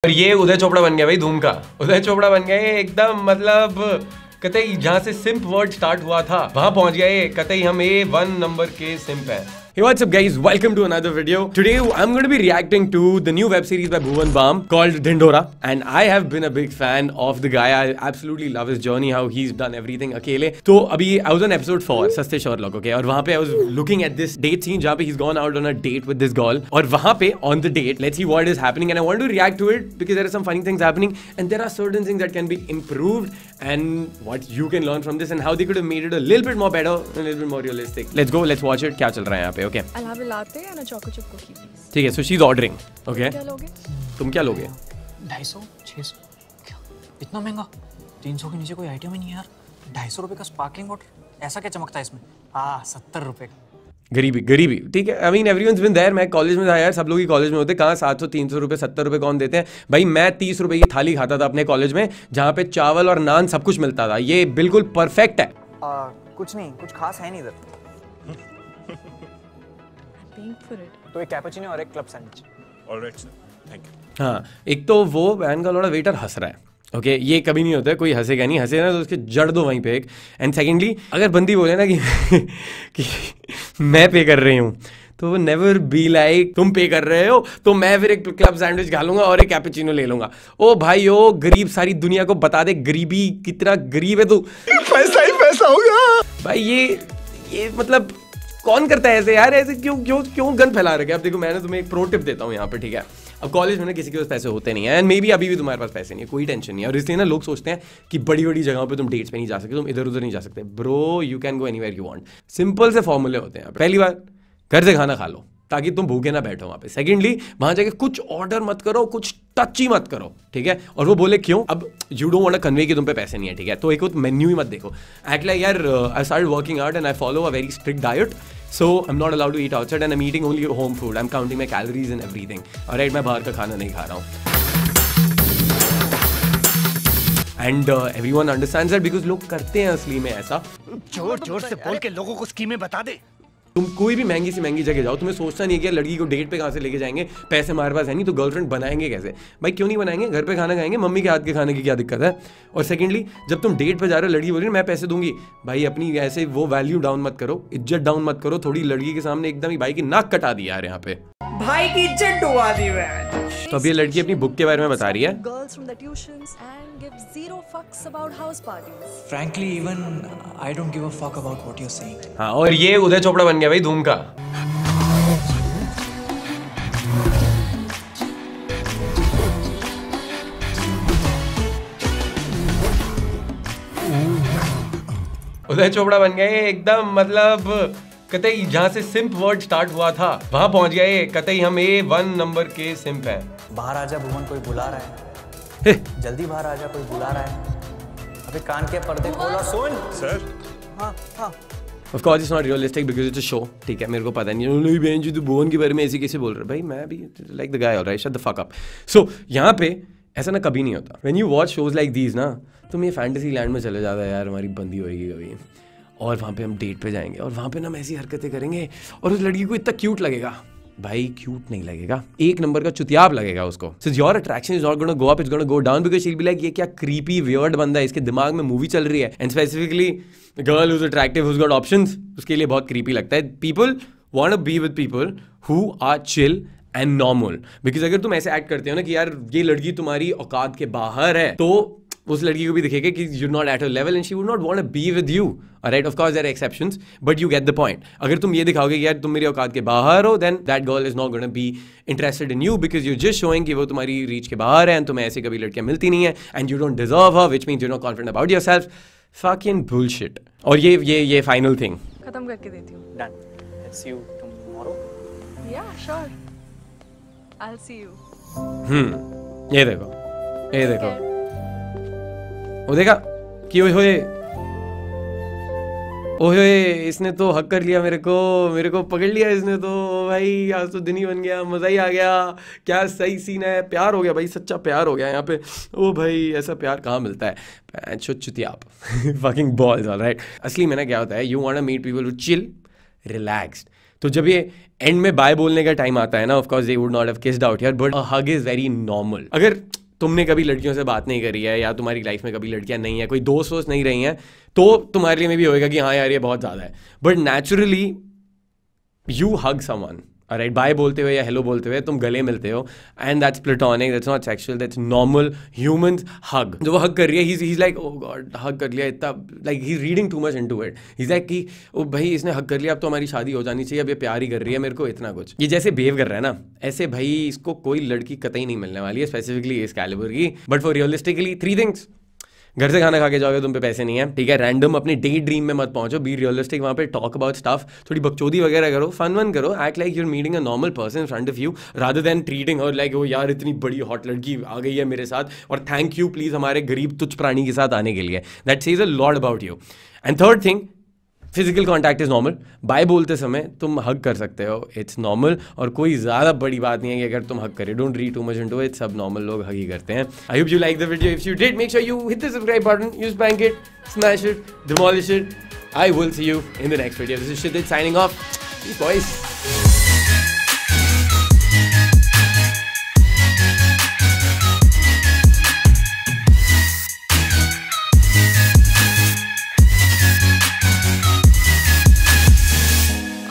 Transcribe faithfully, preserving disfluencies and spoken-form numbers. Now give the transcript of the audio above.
और ये उदय चोपड़ा बन गया भाई धूम का। उदय चोपड़ा बन गया ये एकदम, मतलब कतई जहाँ से सिंप वर्ड स्टार्ट हुआ था वहां पहुंच गया ये। कतई हम ए वन नंबर के सिंप है। Hey, what's up guys, welcome to another video. Today I'm going to be reacting to the new web series by Bhuvan Bam called Dhindora, and I have been a big fan of the guy. I absolutely love his journey, how he's done everything अकेले। तो अभी I was on episode four, सस्ते शॉर्लॉक, okay, और वहाँ पे I was looking at this date scene जहाँ पे he's gone out on a date with this girl, और वहाँ पे on the date, let's see what is happening, and I want to react to it because there are some funny things happening, and there are certain things that can be improved, and what you can learn from this, and how they could have made it a little bit more better, a little bit more realistic. Let's go, let's watch it। क्या चल रहा है यहाँ पे? Okay. I'll have a latte and a choco chip cookie, please. ठीक है, so she's ordering. Okay. क्या लोगे? तुम क्या लोगे? ढाई सौ, छः सौ, क्या? इतना महंगा? तीन सौ के नीचे कोई आइटम ही नहीं यार। ढाई सौ रुपए का स्पार्कलिंग वाटर, ऐसा क्या चमकता है इसमें? हाँ, सत्तर रुपए का। गरीबी, गरीबी, ठीक है। I mean everyone's been there. मैं कॉलेज में था यार, सब लोग ही कॉलेज में होते। कहाँ सात सौ तीन सौ रुपये सत्तर रुपये कौन देते हैं भाई? मैं तीस रुपये की थाली खाता था अपने कॉलेज में, जहाँ पे चावल और नान सब कुछ मिलता था। ये बिल्कुल परफेक्ट है। आ, कुछ नहीं, कुछ खास है नहीं इधर। तो एक कैपुचिनो और एक club sandwich. Alright sir, thank you. हाँ, एक तो वो वैन का लौड़ा वेटर हंस रहा है। ओके okay, ये कभी नहीं होता है, कोई हंसेगा नहीं, हंसे ना तो उसके जड़ दो वहीं पे एक। एंड सेकेंडली अगर बंदी बोले ना कि, कि मैं पे कर रही हूँ, तो वो नेवर बी लाइक तुम पे कर रहे हो तो मैं फिर एक क्लब सैंडविच खा लूंगा और एक कैपुचिनो ले लूंगा। ओ भाई ओ गरीब, सारी दुनिया को बता दे गरीबी कितना गरीब है तू। पैसा ही पैसा होगा भाई। ये ये मतलब कौन करता है ऐसे यार? ऐसे क्यों क्यों क्यों गन फैला रखे? अब देखो, मैंने तुम्हें एक प्रो टिप देता हूँ यहाँ पे, ठीक है। अब कॉलेज में ना किसी के पास पैसे होते नहीं है, एंड मे बी अभी भी तुम्हारे पास पैसे नहीं है, कोई टेंशन नहीं है। और इसलिए ना लोग सोचते हैं कि बड़ी बड़ी जगहों पे तुम डेट्स पे नहीं जा सकते, तुम इधर उधर नहीं जा सकते। Bro, you can go anywhere you want. Simple से फॉर्मूले होते हैं। पहली बार, घर से खाना खा लो ताकि तुम भूखे ना बैठो वहाँ पे। सेकेंडली, वहाँ जाके कुछ ऑर्डर मत करो, कुछ टच ही मत करो, ठीक है। और वो बोले क्यों? अब you don't want to convey कि तुम पे पैसे नहीं है, ठीक है। तो एक मेन्यू ही मत देखो। एक्ट लाइक यार, I started working out and I follow a very strict diet, so I'm not allowed to eat outside and I'm eating only home food. I'm counting my calories and everything. Alright, मैं बाहर का खाना नहीं खा रहा हूँ। And uh, everyone understands that because लोग करते हैं असली में ऐसा। जोर जोर से बोल के लोगों को स्कीमें बता दे। तुम कोई भी महंगी से महंगी जगह जाओ, तुम्हें सोचना नहीं है कि लड़की को डेट पे कहाँ से लेके जाएंगे, पैसे हमारे पास है नहीं तो गर्लफ्रेंड बनाएंगे कैसे? भाई क्यों नहीं बनाएंगे? घर पे खाना खाएंगे, मम्मी के हाथ के खाने की क्या दिक्कत है? और सेकेंडली, जब तुम डेट पे जा रहे हो, लड़की बोल रही है मैं पैसे दूंगी, भाई अपनी ऐसे वो वैल्यू डाउन मत करो, इज्जत डाउन मत करो। थोड़ी लड़की के सामने एकदम ही भाई की नाक कटा दी यार यहाँ पे, भाई की इज्जत डुबा दी मैंने। तो अब ये लड़की अपनी बुक के बारे में बता रही है। Girls from the tuitions and give zero fucks about house parties. Frankly, even I don't give a fuck about what you're saying. हाँ, और ये उदय चोपड़ा बन गया भाई धूम का। उदय चोपड़ा बन गया ये एकदम, मतलब कतई जहाँ से सिंप वर्ड स्टार्ट हुआ था वहां पहुंच गया ये। कतई हम ए वन नंबर के सिंप हैं। बाहर आजा भुवन, कोई बुला रहा है। जल्दी बाहर आजा, कोई बुला रहा है। अबे कान के पर्दे खोलो, सुन। सर। हाँ हाँ। Of course it's not realistic because it's a show, ठीक है। मेरे को पता नहीं है, नहीं बहन जी तू भुवन के बारे में ऐसे कैसे बोल रहा है? भाई मैं भी like the guy, alright, shut the fuck up. So यहाँ पे ऐसा ना कभी नहीं होता। When you watch shows like these ना, तुम ये फैंटेसी लैंड में चले जाता है यार, हमारी बंदी होगी कभी, और वहाँ पे हम डेट पे जाएंगे और वहाँ पे ना हम ऐसी हरकतें करेंगे और उस लड़की को इतना क्यूट लगेगा। भाई क्यूट नहीं लगेगा, एक नंबर का चुतियाब लगेगा उसको। So your attraction is not going to go up, it's going to go down because she'll be like ये क्या creepy weird बंदा है, इसके दिमाग में मूवी चल रही है। And specifically girl who's attractive, who's got options, उसके लिए बहुत creepy लगता है। People want to be with people who are chill and normal, because अगर तुम ऐसे एक्ट करते हो ना कि यार ये लड़की तुम्हारी औकात के बाहर है, तो उस लड़की को भी दिखेगा कि you're not at her level and she would not want to be with you. Alright, of course there are exceptions, but you get the point. अगर तुम ये दिखाओगे कि यार तुम मेरी औकात के बाहर हो, then that girl is not going to be interested in you because you're just showing कि वो तुम्हारी रीच के बाहर है, and तुम्हें ऐसी कभी लड़कियां मिलती नहीं है, and you don't deserve her, which means you're not confident about yourself. Fucking bullshit. और ये ये ये final thing. खत्म करके देती हूँ। Done. Let's see you tomorrow. Yeah, sure. I'll see you. हम्म, ये देखो, ये देखो, वो देखा कि ओए होए ओए इसने तो हक कर लिया मेरे को, मेरे को पकड़ लिया इसने तो। भाई आज तो दिन ही बन गया, मज़ा ही आ गया, क्या सही सीन है, प्यार हो गया भाई, सच्चा प्यार हो गया यहाँ पे। ओ भाई ऐसा प्यार कहाँ मिलता है? चुती आप फकिंग बॉल्स, ऑलराइट। असली में ना क्या होता है, you want to meet people who chill, relaxed. तो जब ये एंड में बाय बोलने का टाइम आता है ना, of course they would not have kissed out here, but a hug is very normal. अगर तुमने कभी लड़कियों से बात नहीं करी है या तुम्हारी लाइफ में कभी लड़कियां नहीं है, कोई दोस्त वोस्त नहीं रही हैं, तो तुम्हारे लिए में भी होएगा कि हाँ यार ये बहुत ज़्यादा है. But naturally you hug someone, right? Bye बोलते हुए या हेलो बोलते हुए तुम गले मिलते हो, and that's platonic, that's not sexual, that's normal humans hug. जो वो हग कर रही है, he is like oh god hug कर लिया इतना, like he is reading too much into it. He is like कि ओ भाई इसने हग कर लिया, अब तो हमारी शादी हो जानी चाहिए, अब ये प्यार ही कर रही है मेरे को, इतना कुछ. ये जैसे बिहेव कर रहा है ना, ऐसे भाई इसको कोई लड़की कतई नहीं मिलने वाली है, स्पेसिफिकली इस कैलिबर की. But for realistically three things, घर से खाना खा के जाओगे, तुम पे पैसे नहीं है, ठीक है? रैंडम अपने डे ड्रीम में मत पहुंचो, बी रियलिस्टिक. वहाँ पे टॉक अबाउट स्टफ, थोड़ी बकचोदी वगैरह करो, फन वन करो, act like you're meeting a normal person in front of you, rather than treating और लाइक ओ यार इतनी बड़ी हॉट लड़की आ गई है मेरे साथ और थैंक यू प्लीज हमारे गरीब तुच्छ प्राणी के साथ आने के लिए. That says a lot about you. And third thing, physical contact is normal. Bye बोलते समय तुम हग कर सकते हो, इट्स नॉर्मल. और कोई ज़्यादा बड़ी बात नहीं है कि अगर तुम हग करे, don't read too much into it, सब नॉर्मल लोग हग ही करते हैं. I hope you like the video. If you did, make sure you hit the subscribe button, you spank it, smash it, demolish it. I will see you in the next video. This is Shidit signing off. Peace boys.